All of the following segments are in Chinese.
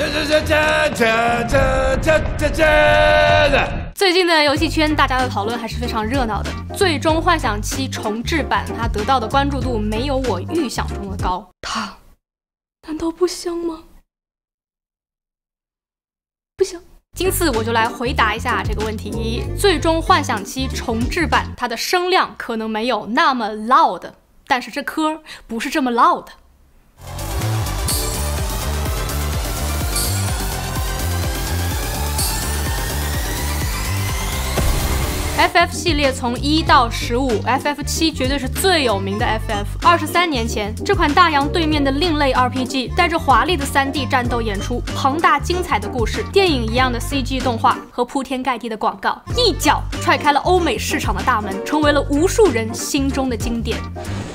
最近的游戏圈，大家的讨论还是非常热闹的。最终幻想七重制版，它得到的关注度没有我预想中的高。它难道不香吗？不香。今次我就来回答一下这个问题。最终幻想七重制版，它的声量可能没有那么 loud， 但是这歌不是这么 loud。FF 系列从1到15，FF 7绝对是最有名的 FF。23年前，这款大洋对面的另类 RPG， 带着华丽的3D 战斗演出、庞大精彩的故事、电影一样的 CG 动画和铺天盖地的广告，一脚踹开了欧美市场的大门，成为了无数人心中的经典。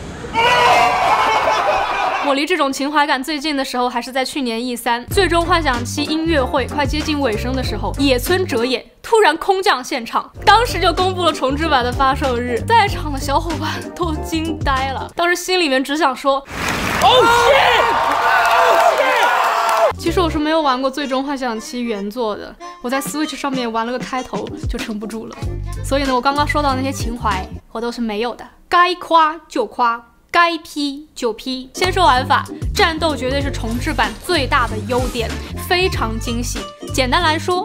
我离这种情怀感最近的时候，还是在去年 E3最终幻想七音乐会快接近尾声的时候，野村哲也突然空降现场，当时就公布了重制版的发售日，在场的小伙伴都惊呆了，当时心里面只想说 Oh shit！ 其实我是没有玩过最终幻想七原作的，我在 Switch 上面玩了个开头就撑不住了，所以呢，我刚刚说到那些情怀我都是没有的，该夸就夸，该批就批。先说玩法，战斗绝对是重制版最大的优点，非常精细。简单来说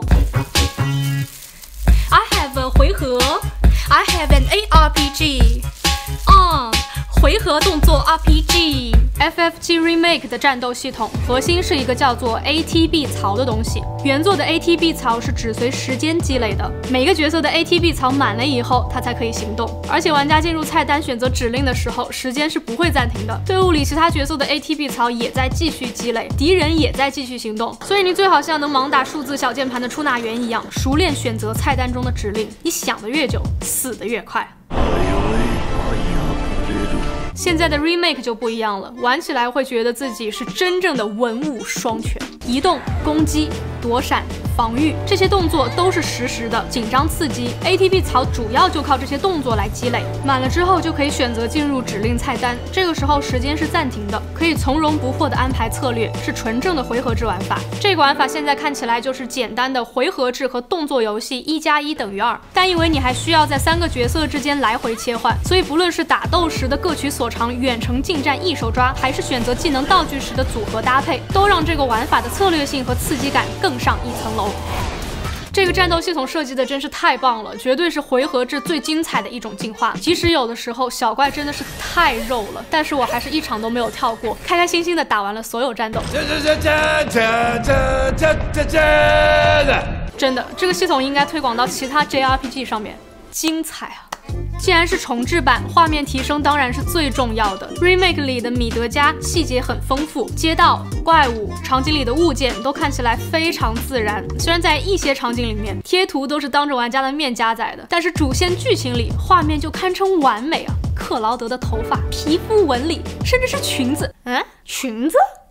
，I have a 回合 ，I have an ARPG， 回合动作 RPG。FF7 Remake 的战斗系统核心是一个叫做 ATB 槽的东西。原作的 ATB 槽是只随时间积累的，每个角色的 ATB 槽满了以后，它才可以行动。而且玩家进入菜单选择指令的时候，时间是不会暂停的。队伍里其他角色的 ATB 槽也在继续积累，敌人也在继续行动。所以你最好像能盲打数字小键盘的出纳员一样，熟练选择菜单中的指令。你想得越久，死得越快。现在的 remake 就不一样了，玩起来会觉得自己是真正的文武双全，移动、攻击、躲闪、防御这些动作都是实时的，紧张刺激。ATB 槽主要就靠这些动作来积累，满了之后就可以选择进入指令菜单，这个时候时间是暂停的，可以从容不迫的安排策略，是纯正的回合制玩法。这个玩法现在看起来就是简单的回合制和动作游戏1+1等于2，但因为你还需要在3个角色之间来回切换，所以不论是打斗时的各取所长、远程近战一手抓，还是选择技能道具时的组合搭配，都让这个玩法的策略性和刺激感更上一层楼。这个战斗系统设计的真是太棒了，绝对是回合制最精彩的一种进化。即使有的时候小怪真的是太肉了，但是我还是一场都没有跳过，开开心心的打完了所有战斗。真的，这个系统应该推广到其他 JRPG 上面，精彩啊！既然是重制版，画面提升当然是最重要的。Remake 里的米德加细节很丰富，街道、怪物、场景里的物件都看起来非常自然。虽然在一些场景里面贴图都是当着玩家的面加载的，但是主线剧情里画面就堪称完美啊！克劳德的头发、皮肤纹理，甚至是裙子，裙子。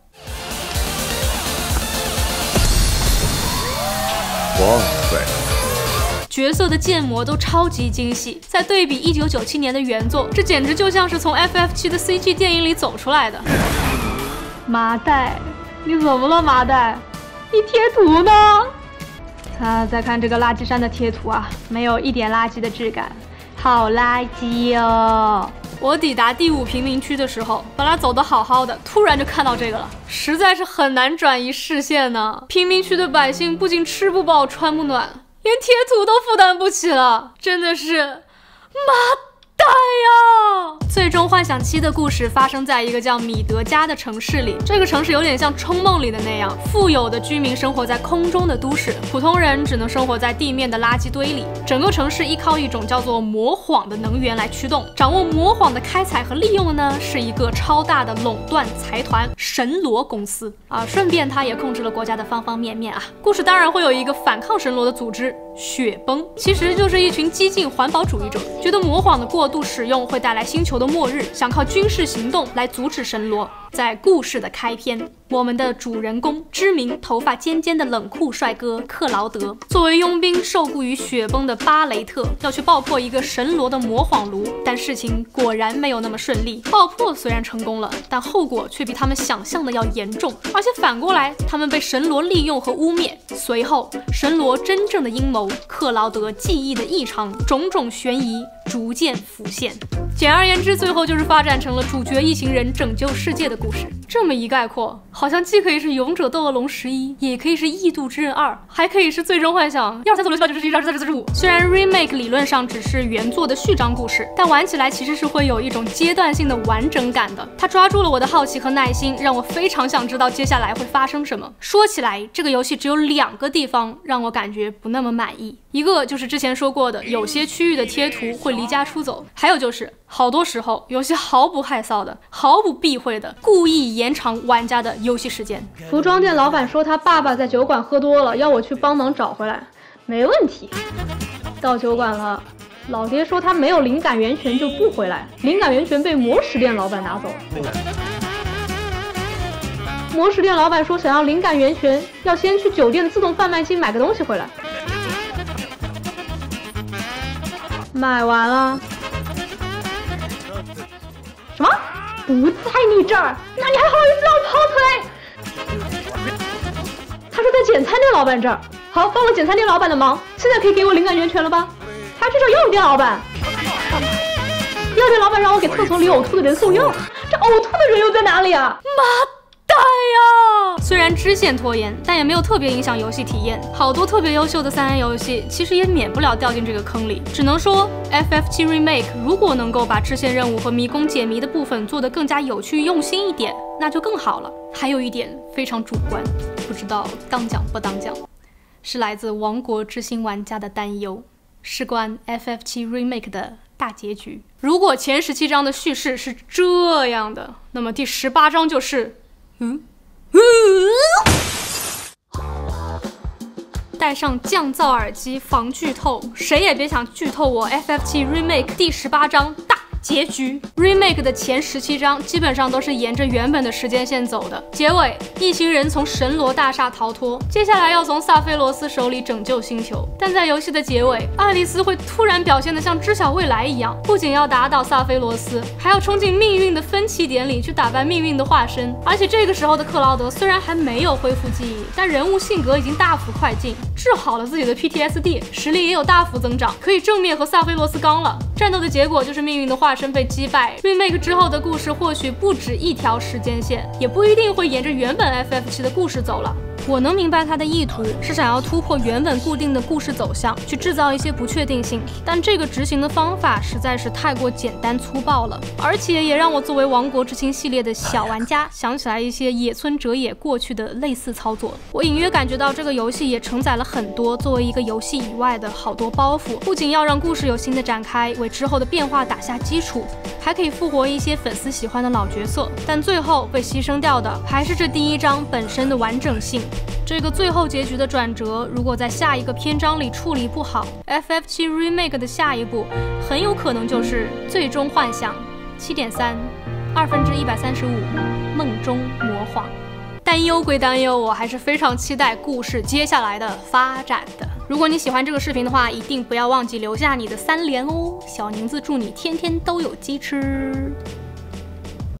哇塞！角色的建模都超级精细，再对比1997年的原作，这简直就像是从 FF7 的 CG 电影里走出来的。麻袋，你怎么了，麻袋？你贴图呢？再看这个垃圾山的贴图啊，没有一点垃圾的质感，好垃圾哦！我抵达第5贫民区的时候，本来走得好好的，突然就看到这个了，实在是很难转移视线呢。贫民区的百姓不仅吃不饱穿不暖，连贴图都负担不起了，真的是妈蛋呀！最终幻想7的故事发生在一个叫米德加的城市里，这个城市有点像《冲梦》里的那样，富有的居民生活在空中的都市，普通人只能生活在地面的垃圾堆里。整个城市依靠一种叫做魔谎的能源来驱动，掌握魔谎的开采和利用的呢，是一个超大的垄断财团神罗公司啊，顺便他也控制了国家的方方面面啊。故事当然会有一个反抗神罗的组织雪崩，其实就是一群激进环保主义者，觉得魔谎的过度使用会带来星球的末日，想靠军事行动来阻止神罗。 在故事的开篇，我们的主人公知名头发尖尖的冷酷帅哥克劳德，作为佣兵受雇于雪崩的巴雷特，要去爆破一个神罗的魔谎炉。但事情果然没有那么顺利，爆破虽然成功了，但后果却比他们想象的要严重，而且反过来，他们被神罗利用和污蔑。随后，神罗真正的阴谋，克劳德记忆的异常，种种悬疑逐渐浮现。简而言之，最后就是发展成了主角一行人拯救世界的故事。这么一概括，好像既可以是《勇者斗恶龙11》，也可以是《异度之刃2》，还可以是《最终幻想》1、2、3、4、5、6、7、8、9、10、11、12、13、14、15。虽然 remake 理论上只是原作的序章故事，但玩起来其实是会有一种阶段性的完整感的。它抓住了我的好奇和耐心，让我非常想知道接下来会发生什么。说起来，这个游戏只有2个地方让我感觉不那么满意，一个就是之前说过的，有些区域的贴图会离家出走，还有就是好多时候游戏毫不害臊的、毫不避讳的故意延长玩家的游戏时间。 服装店老板说他爸爸在酒馆喝多了，要我去帮忙找回来，没问题。到酒馆了，老爹说他没有灵感源泉就不回来，灵感源泉被魔石店老板拿走。魔石店老板说想要灵感源泉，要先去酒店自动贩卖机买个东西回来。买完了。什么？不在你这儿？那你还好意思让我跑腿？他说在简餐店老板这儿。好，帮了简餐店老板的忙，现在可以给我灵感源泉了吧？还去找药店老板。药店老板让我给厕所里呕吐的人送药，这呕吐的人又在哪里啊？ 妈蛋呀！虽然支线拖延，但也没有特别影响游戏体验。好多特别优秀的3A 游戏，其实也免不了掉进这个坑里。只能说 FF7 Remake 如果能够把支线任务和迷宫解谜的部分做得更加有趣用心一点，那就更好了。还有一点非常主观，不知道当讲不当讲，是来自亡国之心玩家的担忧，事关 FF7 Remake 的大结局。如果前17章的叙事是这样的，那么第18章就是戴上降噪耳机防剧透，谁也别想剧透我 FF7 Remake 第18章大结局。 Remake 的前17章基本上都是沿着原本的时间线走的。结尾，一行人从神罗大厦逃脱，接下来要从萨菲罗斯手里拯救星球。但在游戏的结尾，爱丽丝会突然表现得像知晓未来一样，不仅要打倒萨菲罗斯，还要冲进命运的分歧点里去打败命运的化身。而且这个时候的克劳德虽然还没有恢复记忆，但人物性格已经大幅快进，治好了自己的 PTSD， 实力也有大幅增长，可以正面和萨菲罗斯刚了。战斗的结果就是命运的化身被击败。Remake 之后的故事或许不止一条时间线，也不一定会沿着原本 FF7 的故事走了。我能明白他的意图是想要突破原本固定的故事走向，去制造一些不确定性，但这个执行的方法实在是太过简单粗暴了，而且也让我作为亡国之心系列的小玩家想起来一些野村哲也过去的类似操作。我隐约感觉到这个游戏也承载了很多作为一个游戏以外的好多包袱，不仅要让故事有新的展开，为之后的变化打下基础，还可以复活一些粉丝喜欢的老角色，但最后被牺牲掉的还是这第1章本身的完整性。这个最后结局的转折，如果在下一个篇章里处理不好， FF7 Remake 的下一步很有可能就是最终幻想 7.3 1/135梦中魔谎。担忧归担忧，我还是非常期待故事接下来的发展的。如果你喜欢这个视频的话，一定不要忘记留下你的3连哦。小宁子祝你天天都有鸡吃。